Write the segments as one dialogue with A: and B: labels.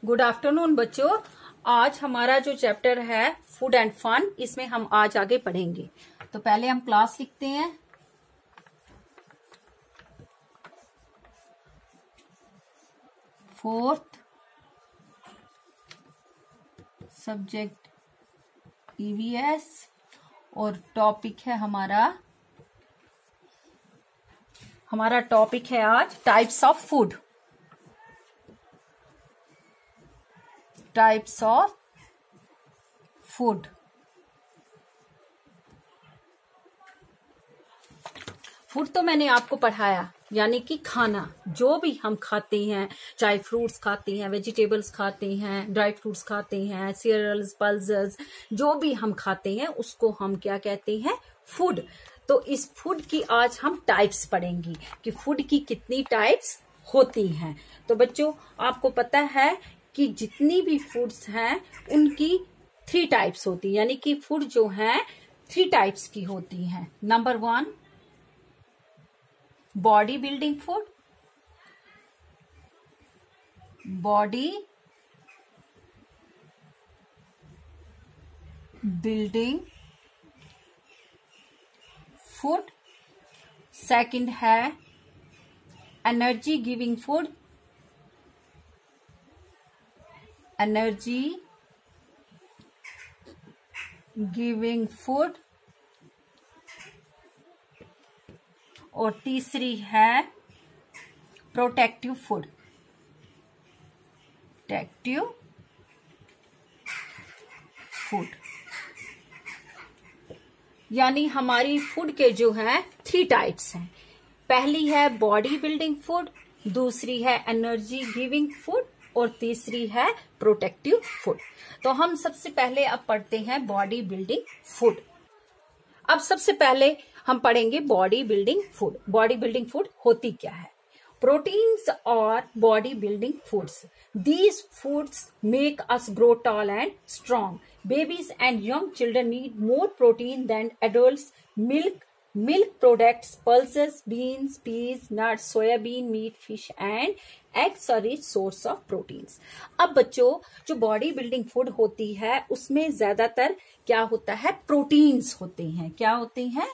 A: Good afternoon बच्चों। आज हमारा जो चैप्टर है फूड एंड फन, इसमें हम आज आगे पढ़ेंगे। तो पहले हम क्लास लिखते हैं। फोर्थ सब्जेक्ट ईवीएस और टॉपिक है हमारा टॉपिक है आज types of food. Types of food. Food तो मैंने आपको पढ़ाया, यानी कि खाना जो भी हम खाते हैं, चाहे फ्रूट्स खाते हैं, वेजिटेबल्स खाते हैं, ड्राई फ्रूट्स खाते हैं, सीरियल्स, पल्सेस, जो भी हम खाते हैं उसको हम क्या कहते हैं? फूड। तो इस फूड की आज हम टाइप्स पढ़ेंगे कि फूड की कितनी टाइप्स होती हैं। तो बच्चों आपको पता है कि जितनी भी फूड्स हैं उनकी 3 टाइप्स होती है, यानी कि फूड जो है 3 टाइप्स की होती हैं। Number 1 body building food. Body building food. Second है energy giving food. Energy giving food. और तीसरी है प्रोटेक्टिव फूड। Protective food. यानी हमारी फूड के जो है 3 टाइप्स हैं। पहली है बॉडी बिल्डिंग फूड, दूसरी है एनर्जी गिविंग फूड और तीसरी है प्रोटेक्टिव फूड। तो हम सबसे पहले अब पढ़ते हैं बॉडी बिल्डिंग फूड। अब सबसे पहले हम पढ़ेंगे body building food. Body building food होती क्या है? प्रोटीन्स और body building foods. These foods make us grow tall and strong. Babies and young children need more protein than adults. Milk products, pulses, beans, peas, nuts, soyabean, meat, fish and eggs are a source of proteins. अब बच्चों जो body building food होती है उसमें ज्यादातर क्या होता है? प्रोटीन्स होते हैं। क्या होते हैं?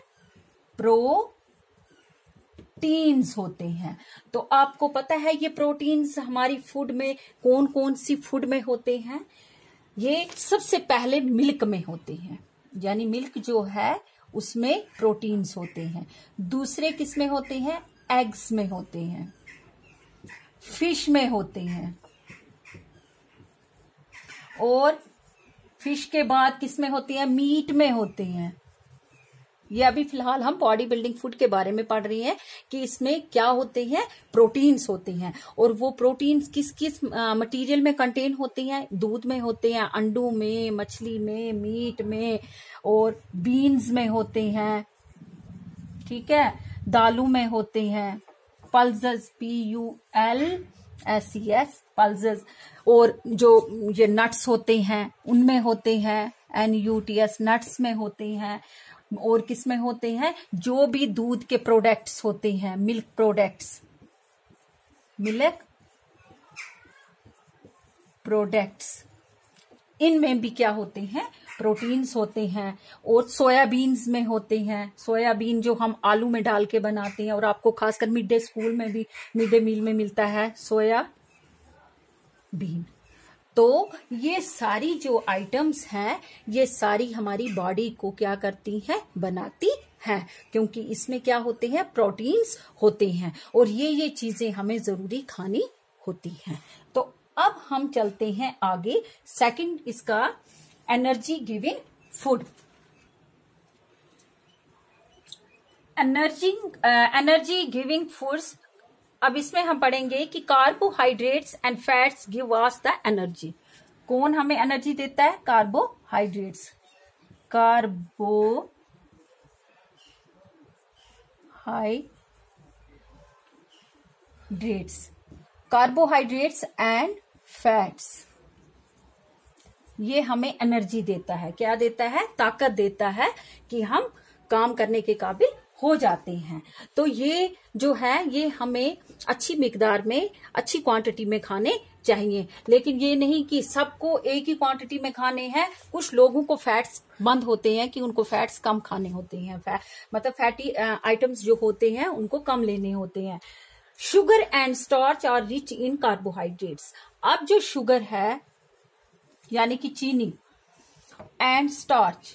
A: प्रोटीन्स होते हैं। तो आपको पता है ये प्रोटीन्स हमारी फूड में कौन कौन सी फूड में होते हैं? ये सबसे पहले मिल्क में होते हैं, यानी मिल्क जो है उसमें प्रोटीन्स होते हैं। दूसरे किस में होते हैं? एग्स में होते हैं, फिश में होते हैं, और फिश के बाद किस में होती है? मीट में होते हैं। ये अभी फिलहाल हम बॉडी बिल्डिंग फूड के बारे में पढ़ रहे हैं कि इसमें क्या होते हैं? प्रोटीन्स होते हैं। और वो प्रोटीन्स किस किस मटेरियल में कंटेन होते हैं? दूध में होते हैं, अंडों में, मछली में, मीट में, और बीन्स में होते हैं। ठीक है, दालों में होते हैं, पल्सेस, PULSES, पल्सेस। और जो ये नट्स होते हैं उनमें होते हैं, NUTS, नट्स में होते हैं। और किस में होते हैं? जो भी दूध के प्रोडक्ट्स होते हैं, मिल्क प्रोडक्ट्स, मिल्क प्रोडक्ट्स, इनमें भी क्या होते हैं? प्रोटीन्स होते हैं। और सोयाबीन्स में होते हैं। सोयाबीन जो हम आलू में डाल के बनाते हैं, और आपको खासकर मिड डे स्कूल में भी, मिड डे मील में मिलता है सोयाबीन। तो ये सारी जो आइटम्स हैं ये सारी हमारी बॉडी को क्या करती हैं? बनाती हैं, क्योंकि इसमें क्या होते हैं? प्रोटीन्स होते हैं। और ये चीजें हमें जरूरी खानी होती हैं। तो अब हम चलते हैं आगे। सेकंड इसका energy giving food. Energy giving foods. अब इसमें हम पढ़ेंगे कि carbohydrates and fats give us the energy. कौन हमें एनर्जी देता है? कार्बोहाइड्रेट्स। कार्बोहाइड्रेट्स एंड फैट्स ये हमें एनर्जी देता है। क्या देता है? ताकत देता है कि हम काम करने के काबिल हो जाते हैं। तो ये जो है ये हमें अच्छी मिकदार में, अच्छी क्वांटिटी में खाने चाहिए, लेकिन ये नहीं कि सबको एक ही क्वांटिटी में खाने हैं। कुछ लोगों को फैट्स बंद होते हैं कि उनको फैट्स कम खाने होते हैं, मतलब फैटी आइटम्स जो होते हैं उनको कम लेने होते हैं। Sugar and starch are rich in carbohydrates. अब जो शुगर है यानी कि चीनी एंड स्टार्च,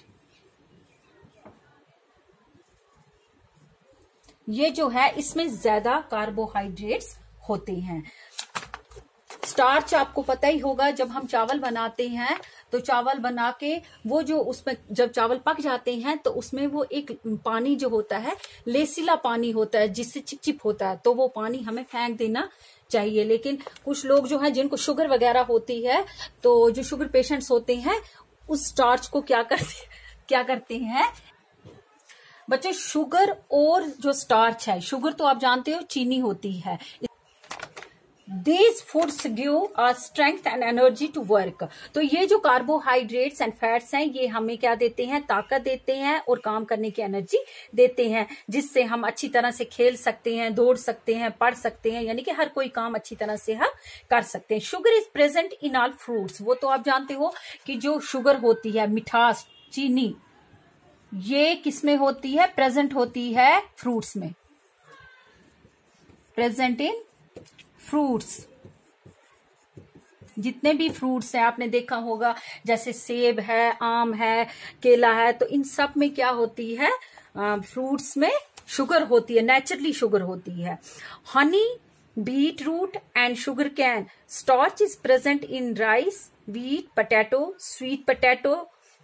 A: ये जो है इसमें ज्यादा कार्बोहाइड्रेट्स होते हैं। स्टार्च आपको पता ही होगा, जब हम चावल बनाते हैं तो चावल बना के वो जो उसमें जब चावल पक जाते हैं तो उसमें वो एक पानी जो होता है लेसिला पानी होता है जिससे चिपचिप होता है, तो वो पानी हमें फेंक देना चाहिए। लेकिन कुछ लोग जो है जिनको शुगर वगैरह होती है, तो जो शुगर पेशेंट्स होते हैं उस स्टार्च को क्या करते हैं बच्चों, शुगर और जो स्टार्च है, शुगर तो आप जानते हो चीनी होती है, These foods give us strength and energy to work। तो ये जो कार्बोहाइड्रेट्स एंड फैट्स हैं ये हमें क्या देते हैं, ताकत देते हैं और काम करने की एनर्जी देते हैं, जिससे हम अच्छी तरह से खेल सकते हैं, दौड़ सकते हैं, पढ़ सकते हैं, यानी कि हर कोई काम अच्छी तरह से हम कर सकते हैं। Sugar is present in all fruits. वो तो आप जानते हो कि जो शुगर होती है, मिठास, चीनी, ये किसमें होती है, प्रेजेंट होती है फ्रूट्स में, प्रेजेंट इन फ्रूट्स। जितने भी फ्रूट्स हैं आपने देखा होगा, जैसे सेब है, आम है, केला है, तो इन सब में क्या होती है, फ्रूट्स में शुगर होती है, नेचुरली शुगर होती है। Honey, beet root and sugar cane. Starch is present in rice, wheat, potato, sweet potato,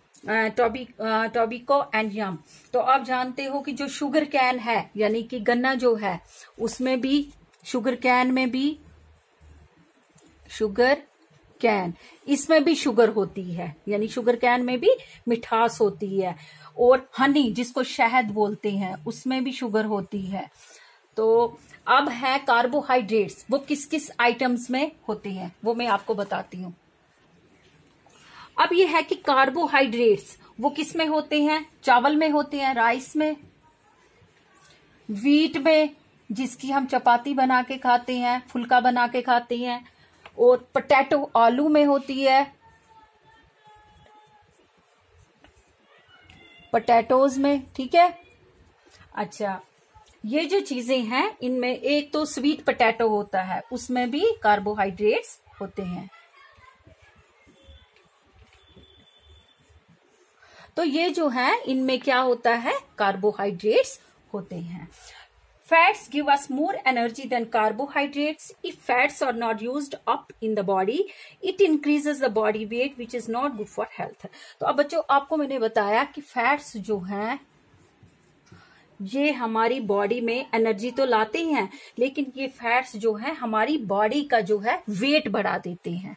A: tapioca and yam. तो आप जानते हो कि जो शुगर कैन है यानी कि गन्ना जो है, उसमें भी, शुगर कैन में भी, शुगर कैन, इसमें भी शुगर होती है, यानी शुगर कैन में भी मिठास होती है। और हनी जिसको शहद बोलते हैं, उसमें भी शुगर होती है। तो अब है कार्बोहाइड्रेट्स, वो किस किस आइटम्स में होते हैं वो मैं आपको बताती हूँ। अब ये है कि कार्बोहाइड्रेट्स वो किस में होते हैं, चावल में होते हैं, राइस में, व्हीट में जिसकी हम चपाती बना के खाते हैं, फुल्का बना के खाते हैं, और पोटैटो आलू में होती है, पोटैटोज में, ठीक है। अच्छा, ये जो चीजें हैं इनमें एक तो स्वीट पोटैटो होता है, उसमें भी कार्बोहाइड्रेट्स होते हैं। तो ये जो है इनमें क्या होता है, कार्बोहाइड्रेट्स होते हैं। Fats give us more energy than carbohydrates. If fats are not used up in the body, it increases the body weight, which is not good for health. तो अब बच्चों आपको मैंने बताया कि फैट्स जो हैं ये हमारी बॉडी में एनर्जी तो लाते हैं, लेकिन ये फैट्स जो है हमारी बॉडी का जो है वेट बढ़ा देते हैं,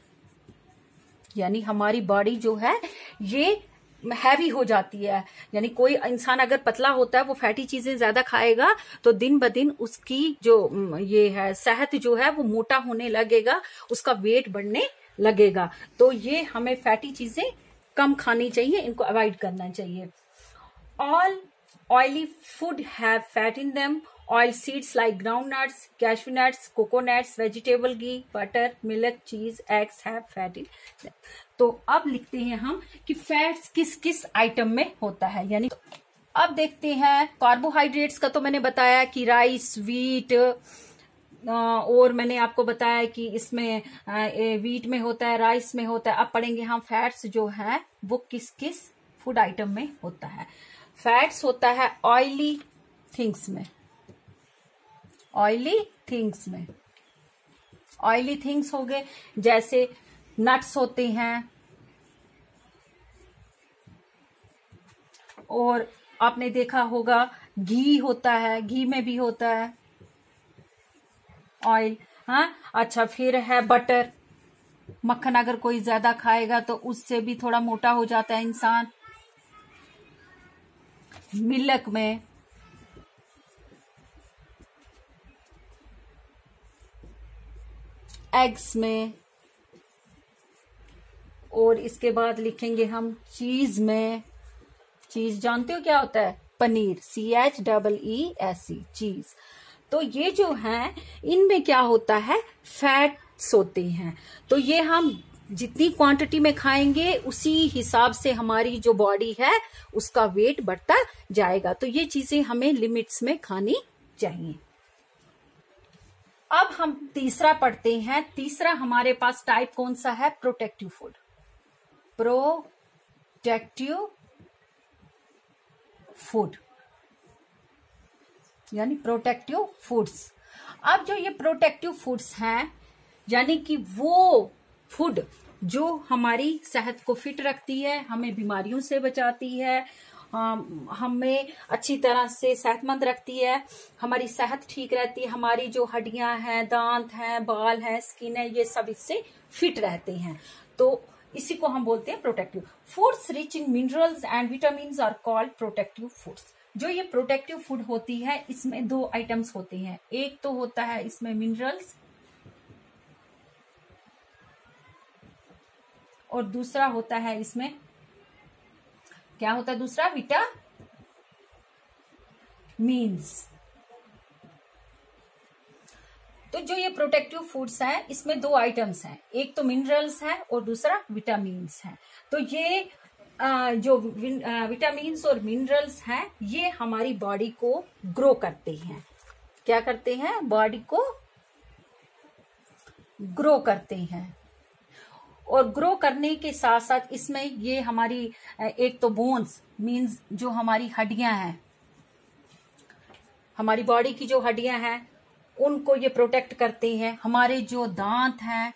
A: यानी हमारी बॉडी जो है ये हैवी हो जाती है। यानी कोई इंसान अगर पतला होता है, वो फैटी चीजें ज्यादा खाएगा, तो दिन ब दिन उसकी जो ये है सेहत जो है वो मोटा होने लगेगा, उसका वेट बढ़ने लगेगा। तो ये हमें फैटी चीजें कम खानी चाहिए, इनको अवॉइड करना चाहिए। All oily food have fat in them. Oil seeds like ground nuts, cashew nuts, coconuts, vegetable ghee, butter, milk, cheese, eggs have fat in them. तो अब लिखते हैं हम कि फैट्स किस किस आइटम में होता है, यानी अब देखते हैं कार्बोहाइड्रेट्स का। तो मैंने बताया कि राइस, व्हीट, और मैंने आपको बताया कि इसमें व्हीट में होता है, राइस में होता है। अब पढ़ेंगे हम फैट्स जो है वो किस किस फूड आइटम में होता है। फैट्स होता है ऑयली थिंग्स में, ऑयली थिंग्स में, ऑयली थिंग्स हो गए जैसे नट्स होते हैं, और आपने देखा होगा घी होता है, घी में भी होता है ऑयल। हाँ, अच्छा, फिर है बटर, मक्खन अगर कोई ज्यादा खाएगा तो उससे भी थोड़ा मोटा हो जाता है इंसान। मिल्क में, एग्स में, और इसके बाद लिखेंगे हम चीज में। चीज जानते हो क्या होता है, पनीर, CHEESE, चीज। तो ये जो है इनमें क्या होता है, फैट्स होते हैं। तो ये हम जितनी क्वांटिटी में खाएंगे उसी हिसाब से हमारी जो बॉडी है उसका वेट बढ़ता जाएगा। तो ये चीजें हमें लिमिट्स में खानी चाहिए। अब हम तीसरा पढ़ते हैं। तीसरा हमारे पास टाइप कौन सा है, प्रोटेक्टिव फूड। प्रोटेक्टिव फूड यानी प्रोटेक्टिव फूड्स। अब जो ये प्रोटेक्टिव फूड्स हैं यानी कि वो फूड जो हमारी सेहत को फिट रखती है, हमें बीमारियों से बचाती है, हमें अच्छी तरह से सेहतमंद रखती है, हमारी सेहत ठीक रहती है, हमारी जो हड्डियां हैं, दांत हैं, बाल हैं, स्किन है, ये सब इससे फिट रहते हैं। तो इसी को हम बोलते हैं protective foods. Rich in minerals and vitamins are called protective foods. जो ये प्रोटेक्टिव फूड होती है इसमें दो आइटम्स होते हैं। एक तो होता है इसमें मिनरल्स और दूसरा होता है इसमें क्या होता है, दूसरा विटामिन्स। तो जो ये प्रोटेक्टिव फूड्स हैं इसमें दो आइटम्स हैं, एक तो मिनरल्स है और दूसरा विटामिन्स है। तो ये जो विटामिन्स और मिनरल्स हैं ये हमारी बॉडी को ग्रो करते हैं। क्या करते हैं, बॉडी को ग्रो करते हैं। और ग्रो करने के साथ साथ इसमें ये हमारी एक तो बोन्स मीन्स जो हमारी हड्डियां हैं, हमारी बॉडी की जो हड्डियां हैं उनको ये प्रोटेक्ट करते हैं। हमारे जो दांत हैं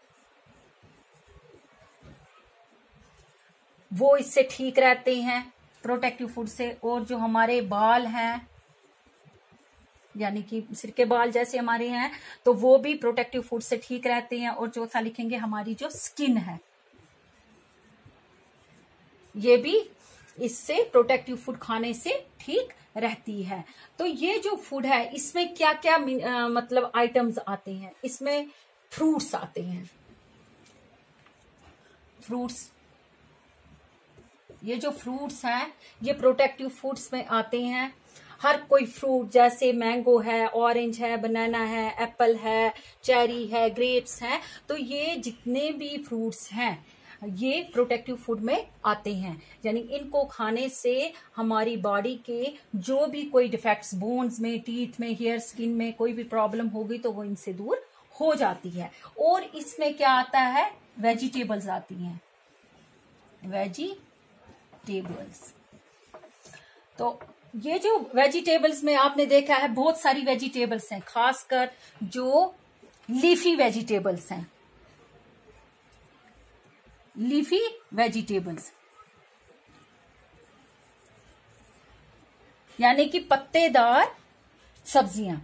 A: वो इससे ठीक रहते हैं प्रोटेक्टिव फूड से। और जो हमारे बाल हैं यानी कि सिर के बाल जैसे हमारे हैं तो वो भी प्रोटेक्टिव फूड से ठीक रहते हैं। और चौथा लिखेंगे हमारी जो स्किन है ये भी इससे प्रोटेक्टिव फूड खाने से ठीक रहती है। तो ये जो फूड है इसमें क्या क्या मतलब आइटम्स आते हैं, इसमें फ्रूट्स आते हैं। फ्रूट्स, ये जो फ्रूट्स हैं ये प्रोटेक्टिव फूड्स में आते हैं। हर कोई फ्रूट जैसे मैंगो है, ऑरेंज है, बनाना है, एप्पल है, चेरी है, ग्रेप्स हैं, तो ये जितने भी फ्रूट्स हैं ये प्रोटेक्टिव फूड में आते हैं। यानी इनको खाने से हमारी बॉडी के जो भी कोई डिफेक्ट्स बोन्स में, टीथ में, हेयर, स्किन में कोई भी प्रॉब्लम होगी तो वो इनसे दूर हो जाती है। और इसमें क्या आता है, वेजिटेबल्स आती हैं, वेजिटेबल्स। तो ये जो वेजिटेबल्स में आपने देखा है बहुत सारी वेजिटेबल्स हैं, खासकर जो लीफी वेजिटेबल्स हैं, लीफी वेजिटेबल्स यानी कि पत्तेदार सब्जियां।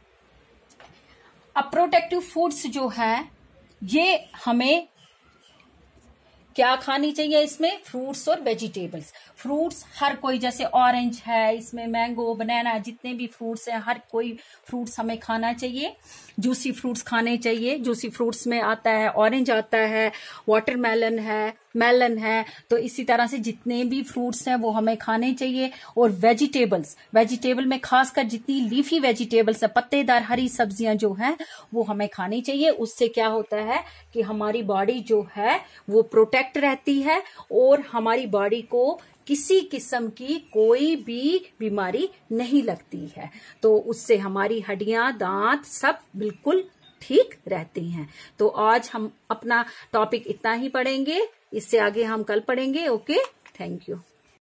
A: अब प्रोटेक्टिव फूड्स जो है ये हमें क्या खानी चाहिए, इसमें फ्रूट्स और वेजिटेबल्स। फ्रूट्स हर कोई, जैसे ऑरेंज है, इसमें मैंगो, बनाना, जितने भी फ्रूट्स हैं हर कोई फ्रूट्स हमें खाना चाहिए। जूसी फ्रूट्स खाने चाहिए। जूसी फ्रूट्स में आता है ऑरेंज आता है, वाटरमेलन है, मेलन है। तो इसी तरह से जितने भी फ्रूट्स हैं वो हमें खाने चाहिए। और वेजिटेबल्स, वेजिटेबल में खासकर जितनी लीफी वेजिटेबल्स है, पत्तेदार हरी सब्जियां जो हैं वो हमें खानी चाहिए। उससे क्या होता है कि हमारी बॉडी जो है वो प्रोटेक्ट रहती है और हमारी बॉडी को किसी किस्म की कोई भी बीमारी नहीं लगती है। तो उससे हमारी हड्डियां, दांत सब बिल्कुल ठीक रहते हैं। तो आज हम अपना टॉपिक इतना ही पढ़ेंगे, इससे आगे हम कल पढ़ेंगे। Okay, thank you.